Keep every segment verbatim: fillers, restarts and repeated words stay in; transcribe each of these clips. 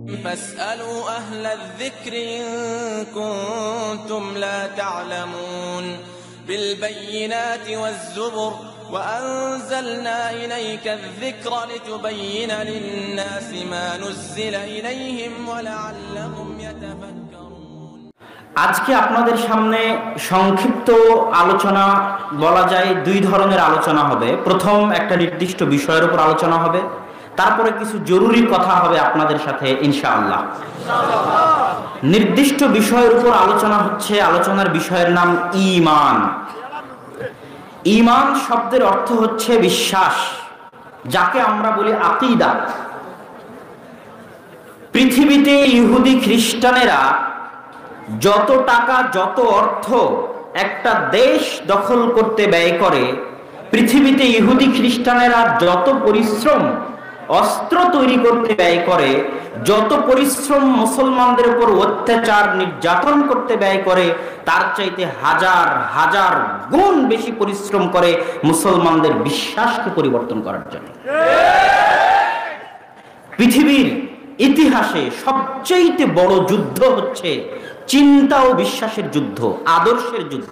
فاسألوا أهل الذكر إن كنتم لا تعلمون بالبينات والزبر وأنزلنا إليك الذكر لتبين للناس ما نزل إليهم ولعلهم يتفكرون। আজকে আপনাদের সামনে সংক্ষিপ্ত আলোচনা বলা যায় দুই ধরনের আলোচনা হবে। প্রথম একটা নির্দিষ্ট বিষয়ের উপর আলোচনা হবে, তারপরে কিছু জরুরি কথা হবে আপনাদের সাথে ইনশাআল্লাহ। নির্দিষ্ট বিষয়ের উপর আলোচনা হচ্ছে, আলোচনার বিষয়ের নাম ঈমান। ঈমান শব্দের অর্থ হচ্ছে বিশ্বাস, যাকে আমরা বলি আকীদা। পৃথিবীতে ইহুদি খ্রিস্টানেরা যত টাকা যত অর্থ একটা দেশ দখল করতে ব্যয় করে, পৃথিবীতে ইহুদি খ্রিস্টানেরা যত পরিশ্রম অস্ত্র তৈরি করতে ব্যয় করে, যত পরিশ্রম মুসলমানদের উপর অত্যাচার নির্যাতন করতে ব্যয় করে, তার চাইতে হাজার হাজার গুণ বেশি পরিশ্রম করে মুসলমানদের বিশ্বাসকে পরিবর্তন করার জন্য। পৃথিবীর ইতিহাসে সবচেয়ে বড় যুদ্ধ হচ্ছে চিন্তা ও বিশ্বাসের যুদ্ধ, আদর্শের যুদ্ধ।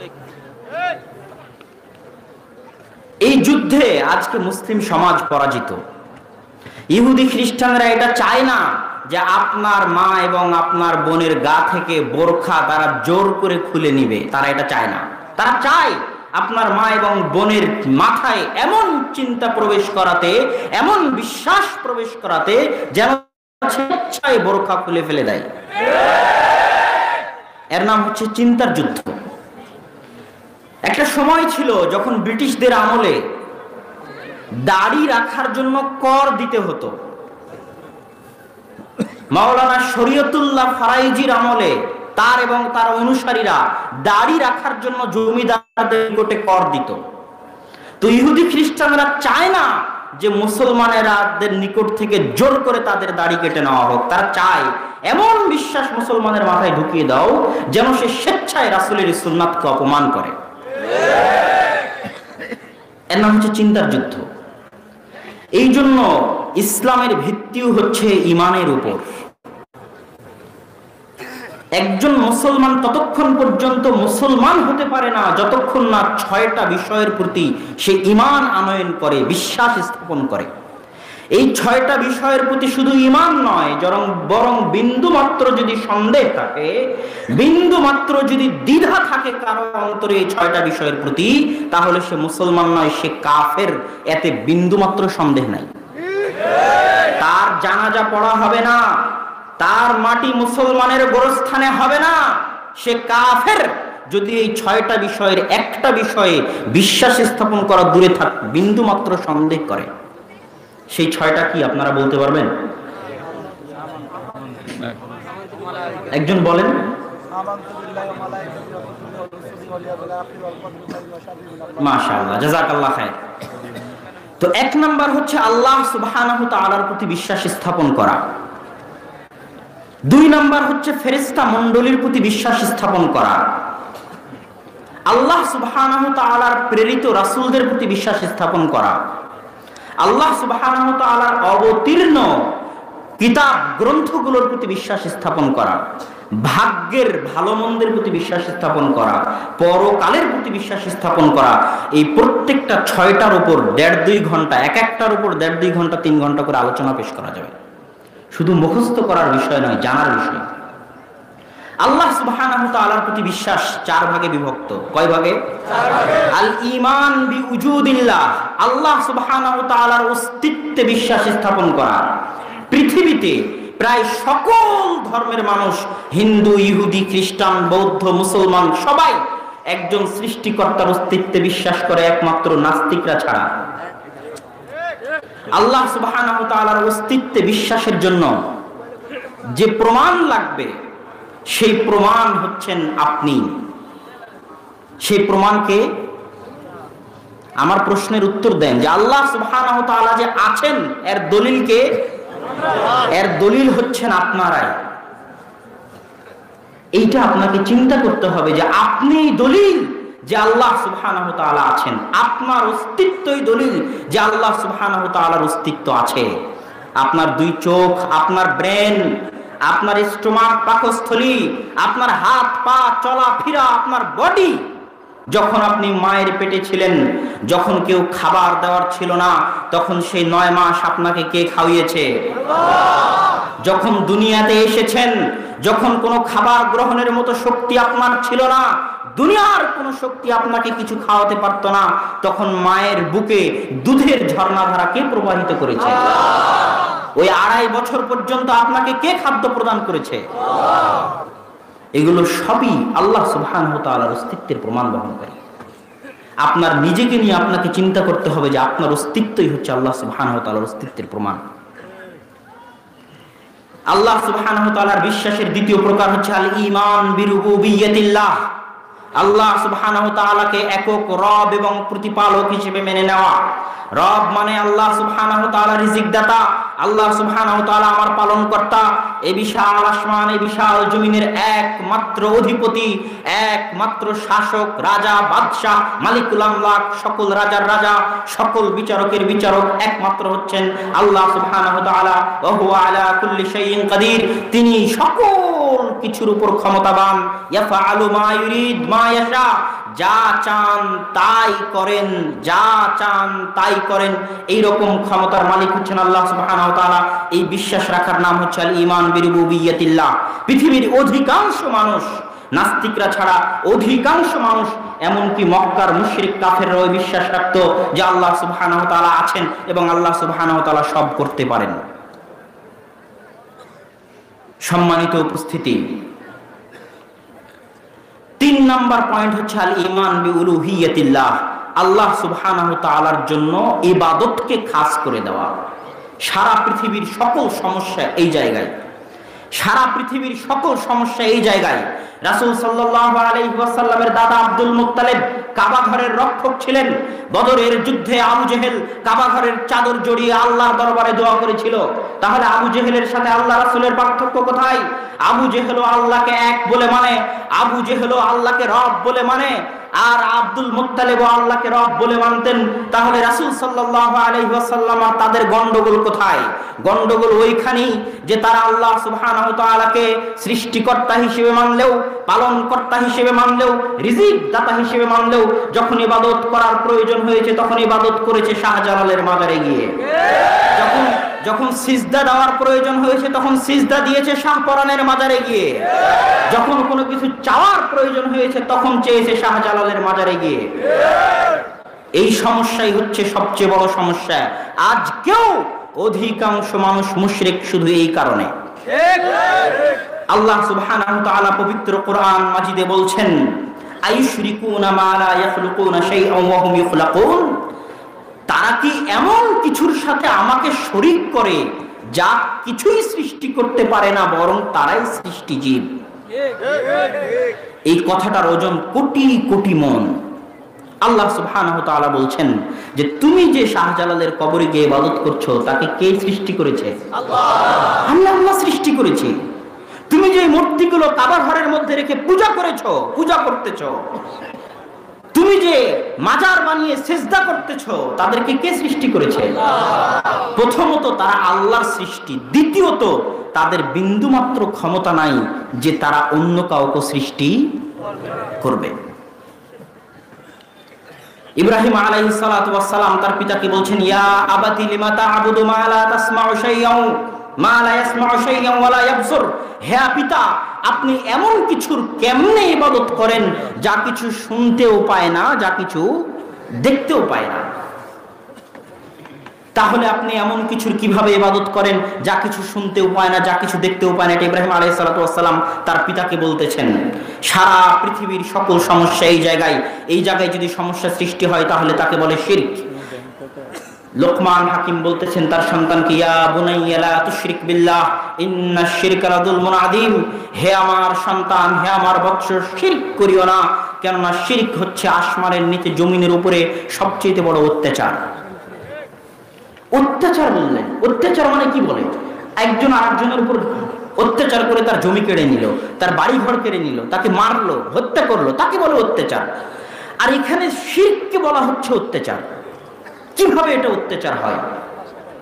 এই যুদ্ধে আজকে মুসলিম সমাজ পরাজিত। ইহুদি খ্রিস্টানরা এটা চায় না যে আপনার মা এবং আপনার বোনের গা থেকে বোরখা তারা জোর করে খুলে নিবে, তারা এটা চায় না। তারা চায় আপনার মা এবং বোনের মাথায় এমন চিন্তা প্রবেশ করাতে, এমন বিশ্বাস প্রবেশ করাতে যেন স্বেচ্ছায় বোরখা খুলে ফেলে দেয়। এর নাম হচ্ছে চিন্তার যুদ্ধ। একটা সময় ছিল যখন ব্রিটিশদের আমলে দাড়ি রাখার জন্য কর দিতে হতো। মাওলানা শরীয়তুল্লাহ ফারাইজির আমলে তার এবং তার অনুসারীরা দাড়ি রাখার জন্য জমিদারদের নিকটে কর দিত। তো ইহুদি খ্রিস্টানরা চায় না যে মুসলমানেরাদের নিকট থেকে জোর করে তাদের দাড়ি কেটে নেওয়া হোক। তারা চায় এমন বিশ্বাস মুসলমানের মাথায় ঢুকিয়ে দাও যেন সে স্বেচ্ছায় রাসূলের সুন্নাতকে অপমান করে। এর নাম হচ্ছে চিন্তার যুদ্ধ। এই জন্য ইসলামের ভিত্তিও হচ্ছে ঈমানের উপর। একজন মুসলমান ততক্ষণ পর্যন্ত মুসলমান হতে পারে না যতক্ষণ না ছয়টা বিষয়ের প্রতি সে ঈমান আনয়ন করে, বিশ্বাস স্থাপন করে। এই ছয়টা বিষয়ের প্রতি শুধু ঈমান নয়, বরং বরং বিন্দু মাত্র যদি সন্দেহ থাকে, বিন্দু মাত্র যদি দ্বিধা থাকে কারো অন্তরে এই ছয়টা বিষয়ের প্রতি, তাহলে সে মুসলমান নয়, সে কাফের। এতে বিন্দু মাত্র সন্দেহ নাই। তার জানাজা পড়া হবে না, তার মাটি মুসলমানের গোরস্থানে হবে না, সে কাফের। যদি এই ছয়টা বিষয়ের একটা বিষয়ে বিশ্বাস স্থাপন করা দূরে থাক, বিন্দু মাত্র সন্দেহ করে। সেই ছয়টা কি আপনারা বলতে পারবেন? একজন বলেন। মাশাআল্লাহ, জাযাকাল্লাহ খায়র। তো এক নাম্বার হচ্ছে আল্লাহ সুবহানাহু ওয়া তাআলার প্রতি বিশ্বাস স্থাপন করা। দুই নাম্বার হচ্ছে ফেরেশতা মণ্ডলীর প্রতি বিশ্বাস স্থাপন করা। আল্লাহ সুবহানাহু ওয়া তাআলার প্রেরিত রাসূলদের প্রতি বিশ্বাস স্থাপন করা। আল্লাহ সুবহানাহু ওয়া তাআলার অবতীর্ণ কিতাব গ্রন্থগুলোর প্রতি বিশ্বাস স্থাপন করা। ভাগ্যের ভালো মন্দের প্রতি বিশ্বাস স্থাপন করা, পরকালের প্রতি বিশ্বাস স্থাপন করা। এই প্রত্যেকটা ছয়টার উপর দেড় দুই ঘন্টা, এক একটার উপর দেড় দুই ঘন্টা তিন ঘন্টা করে আলোচনা পেশ করা যাবে। শুধু মুখস্থ করার বিষয় নয়, জানার বিষয়। আল্লাহ সুবহানাহু ওয়া তাআলার প্রতি বিশ্বাস চার ভাগে বিভক্ত। কয় ভাগে? চার ভাগে। আল ঈমান বিউজুদিল্লাহ, আল্লাহ সুবহানাহু ওয়া তাআলার অস্তিত্বে বিশ্বাস স্থাপন করা। পৃথিবীতে প্রায় সকল ধর্মের মানুষ, হিন্দু, ইহুদি, খ্রিস্টান, বৌদ্ধ, মুসলমান, সবাই একজন সৃষ্টিকর্তার অস্তিত্বে বিশ্বাস করে, একমাত্র নাস্তিকরা ছাড়া। আল্লাহ সুবহানাহু ওয়া তাআলার অস্তিত্বে বিশ্বাসের জন্য যে প্রমাণ লাগবে, সেই প্রমাণ হচ্ছেন আপনি। সেই প্রমাণকে আমার প্রশ্নের উত্তর দেন যে আল্লাহ সুবহানাহু ওয়া তাআলা যে আছেন এর দলিল কে? এর দলিল হচ্ছেন আপনারাই। এইটা আপনাকে চিন্তা করতে হবে যে আপনি দলিল যে আল্লাহ সুবহানাহু ওয়া তাআলা আছেন। আপনার অস্তিত্বই দলিল যে আল্লাহ সুবহানাহু ওয়া তাআলার অস্তিত্ব আছে। আপনার দুই চোখ, আপনার ব্রেন, আপনার স্টোমাক, পাকস্থলী, আপনার হাত পা, চলাফেরা, আপনার বডি, যখন আপনি মায়ের পেটে ছিলেন, যখন কেউ খাবার দেওয়ার ছিল না, তখন সেই নয় মাস আপনাকে কে খাওয়িয়েছে? যখন দুনিয়াতে এসেছেন, যখন কোনো খাবার গ্রহণের মতো শক্তি আপনার ছিল না, দুনিয়ার কোনো শক্তি আপনাকে কিছু খাওয়াতে পারত না, তখন মায়ের বুকে দুধের ঝর্ণাধারা কে প্রবাহিত করেছে? ওই আড়াই বছর পর্যন্ত আপনাকে কে খাদ্য প্রদান করেছে? এগুলো সবই আল্লাহ সুবহানাহু ওয়া তাআলার অস্তিত্বের প্রমাণ বহন করে। আপনার নিজেকে নিয়ে আপনাকে চিন্তা করতে হবে যে আপনার অস্তিত্বই হচ্ছে আল্লাহ সুবহানাহু ওয়া তাআলার অস্তিত্বের প্রমাণ। আল্লাহ সুবহানাহু ওয়া তাআলার বিশ্বাসের দ্বিতীয় প্রকার হচ্ছে আল ঈমান বিরুবুবিয়্যাতিল্লাহ। আল্লাহ সুবহানাহু ওয়া তাআলাকে একক রব এবং প্রতিপালক হিসেবে মেনে নেওয়া। রব মানে আল্লাহ সুবহানাহু ওয়া তাআলা রিজিক দাতা, আল্লাহ সুবহানাহু ওয়া তাআলা আমার পালনকর্তা। এই বিশাল আসমান, এই বিশাল জমিনের একমাত্র অধিপতি, একমাত্র শাসক, রাজা, বাদশাহ, মালিকুল আমলাক, সকল রাজার রাজা, সকল বিচারকের বিচারক একমাত্র হচ্ছেন আল্লাহ সুবহানাহু ওয়া তাআলা। ওয়া হুয়া আলা কুল্লি শাইইন কাদির, তিনি সকল কিছুর উপর ক্ষমতাবান। ইয়াফআলু মা ইউরিদ মা ইয়াশা, যা চান তাই করেন, যা চান তাই করেন, এই রকম ক্ষমতার মালিক হচ্ছেন আল্লাহ সুবহানাহু ওয়া তাআলা। এই বিশ্বাস রাখার নাম হচ্ছে আল ঈমান বিরুবুবিয়্যাতিল্লাহ। পৃথিবীর অধিকাংশ মানুষ, নাস্তিকরা ছাড়া অধিকাংশ মানুষ, এমনকি মক্কার মুশরিক কাফেররা ওই বিশ্বাস রাখতো যে আল্লাহ সুবহানাহু ওয়া তাআলা আছেন এবং আল্লাহ সুবহানাহু ওয়া তাআলা সব করতে পারেন। সম্মানিত উপস্থিতি, তিন নাম্বার পয়েন্ট হচ্ছে আল ঈমান বিউলুহিয়্যাতিল্লাহ, আল্লাহ সুবহানাহু ওয়া তাআলার জন্য ইবাদতকে খাস করে দেওয়া। সারা পৃথিবীর সকল সমস্যা এই জায়গায়, সারা পৃথিবীর সকল সমস্যা এই জায়গায়। রাসূল সাল্লাল্লাহু আলাইহি ওয়াসাল্লামের দাদা আব্দুল মুত্তালিব কাবা ঘরের রক্ষক ছিলেন। বদরের যুদ্ধে আবু জেহেল কাবা ঘরের চাদর জড়িয়ে আল্লাহর দরবারে দোয়া করেছিল। তাহলে আবু জেহেলের সাথে আল্লাহ রাসূলের পার্থক্য কোথায়? আবু জেহেল আল্লাহকে এক বলে মানে, আবু জেহেল আল্লাহকে রব বলে মানে, আর আব্দুল মুত্তালিব আল্লাহকে রব বলে মানতেন। তাহলে রাসূল সাল্লাল্লাহু আলাইহি ওয়াসাল্লাম আর তাদের গন্ডগোল কোথায়? গন্ডগোল ওইখানেই যে তারা আল্লাহ সুবহানাহু ওয়া তাআলাকে সৃষ্টিকর্তা হিসেবে মানলেও, পালনকর্তা হিসেবে মানলেও, রিজিক দাতা হিসেবে মানলেও, যখন ইবাদত করার প্রয়োজন হয়েছে তখন ইবাদত করেছে শাহজালালের মাজারে গিয়ে। যখন যখন সিজদা দেওয়ার প্রয়োজন হয়েছে তখন সিজদা দিয়েছে শাহপরানের মাজারে গিয়ে। যখন কোনো কিছু চাওয়ার প্রয়োজন হয়েছে তখন চেয়েছে শাহজালালের মাজারে গিয়ে। এই সমস্যাই হচ্ছে সবচেয়ে বড় সমস্যা। আজকেও অধিকাংশ মানুষ মুশরিক শুধু এই কারণে। আল্লাহ সুবহানাহু ওয়া তাআলা পবিত্র কোরআন মাজিদে বলছেন, আইয়ুশরিকুনা মা লা ইয়াখলুকুনা শাইআন ওয়া হুম ইখলাকুন, তারা কি এমন কিছুর সাথে আমাকে শরীক করে যা কিছুই সৃষ্টি করতে পারে না, বরং তারাই সৃষ্টিজীব। এই কথাটার ওজন কোটি কোটি মন। আল্লাহ সুবহানাহু ওয়া তাআলা বলছেন যে তুমি যে শাহজালালের কবরে গিয়ে ইবাদত করছো তাকে কে সৃষ্টি করেছে? আল্লাহ। আল্লাহ আল্লাহ সৃষ্টি করেছে। তুমি যে মূর্তিগুলো কাবা ঘরের মধ্যে রেখে পূজা করেছো, পূজা করতেছো, তুমি যে মাজার বানিয়ে সিজদা করতেছো, তাদেরকে কে সৃষ্টি করেছে? প্রথমত তারা আল্লাহর সৃষ্টি, দ্বিতীয়ত তাদের বিন্দুমাত্র ক্ষমতা নাই যে তারা অন্য কাউকে সৃষ্টি করবে। ইব্রাহিম আলাইহিস সালাতু ওয়াস সালাম তার পিতাকে বলছেন, ইয়া আবাতি লিমা তা'বুদু মা লা তাসমাউ শাইআন মা লা ইয়াসমাউ শাইআন ওয়া লা ইয়াবসুর, হে পিতা আপনি এমন কিছুর কেমনে ইবাদত করেন যা কিছু শুনতেও পায় না, যা কিছু দেখতেও পায় না। তাহলে আপনি এমন কিছুর কিভাবে ইবাদত করেন যা কিছু শুনতেও পায় না, যা কিছু দেখতেও পায় না? এটা ইব্রাহিম আলাইহিস সালাতু ওয়াস সালাম তার পিতাকে বলতেছেন। সারা পৃথিবীর সকল সমস্যা এই জায়গায়, এই জায়গায় যদি সমস্যা সৃষ্টি হয় তাহলে তাকে বলে শিরক। লোকমান হাকিম বলতেছেন তার সন্তানকে, ইয়া বুনাইয়া লা তুশরিক বিল্লাহ ইন্নাশ শিরকা লাযুলমুন আযীম, হে আমার সন্তান, হে আমার বৎস, শিরক করিও না, কেননা শিরক হচ্ছে আসমানের নিচে জমিনের উপরে সবচেয়ে বড় অত্যাচার। অত্যাচার বললেন, অত্যাচার মানে কি বলে? একজন আরেকজনের উপর অত্যাচার করে তার জমি কেড়ে নিল, তার বাড়ি ঘর কেড়ে নিল, তাকে মারলো, হত্যা করলো, তাকে বলে অত্যাচার। আর এখানে শিরককে বলা হচ্ছে অত্যাচার। কিভাবে এটা অত্যাচার হয়?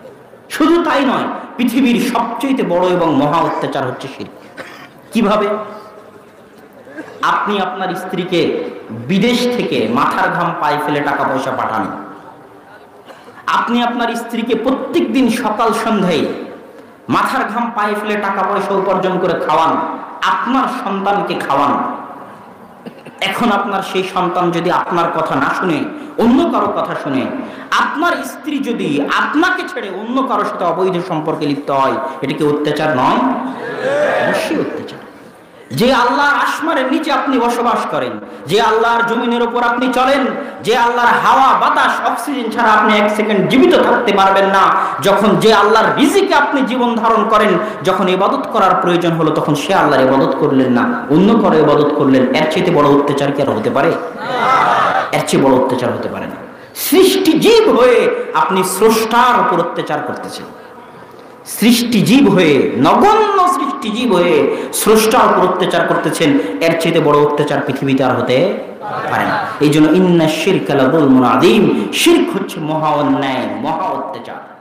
শুধু তাই নয়, পৃথিবীর সবচেয়ে বড় এবং মহা অত্যাচার হচ্ছে শিরক। কিভাবে? আপনি আপনার স্ত্রীকে বিদেশ থেকে মাথার ঘাম পায়ে ফেলে টাকা পয়সা পাঠান, আপনি আপনার স্ত্রীকে প্রত্যেক দিন সকাল সন্ধ্যায় মাথার ঘাম পায়ে ফেলে টাকা পয়সা উপার্জন করে খাওয়ান, আপনার সন্তানকে খাওয়ান। এখন আপনার সেই সন্তান যদি আপনার কথা না শুনে অন্য কারো কথা শুনে, আপনার স্ত্রী যদি আপনাকে ছেড়ে অন্য কারোর সাথে অবৈধ সম্পর্কে লিপ্ত হয়, এটা কি অত্যাচার নয়? অবশ্যই অত্যাচার। যে আল্লাহর আসমানের নিচে আপনি বসবাস করেন, যে আল্লাহর জমিনের উপর আপনি চলেন, যে আল্লাহর হাওয়া বাতাস অক্সিজেন ছাড়া আপনি এক সেকেন্ড জীবিত থাকতে পারবেন না, যখন যে আল্লাহর রিজিকে আপনি জীবন ধারণ করেন, যখন ইবাদত করার প্রয়োজন হলো তখন সে আল্লাহর ইবাদত করলেন না, অন্য কারো ইবাদত করলেন, এর চেয়ে বড় অত্যাচার কি আর হতে পারে? এর চেয়ে বড় অত্যাচার হতে পারে না। সৃষ্টি জীব হয়ে আপনি স্রষ্টার উপর অত্যাচার করতেছেন, সৃষ্টিজীব হয়ে, নগণ্য সৃষ্টিজীব হয়ে স্রষ্টার উপর অত্যাচার করতেছেন, এর চেয়ে বড় অত্যাচার পৃথিবীতে আর হতে পারে না। এই জন্য ইন্না শিরকা লাযুলমুন আযীম, শিরক হচ্ছে মহা অন্যায়, মহা অত্যাচার।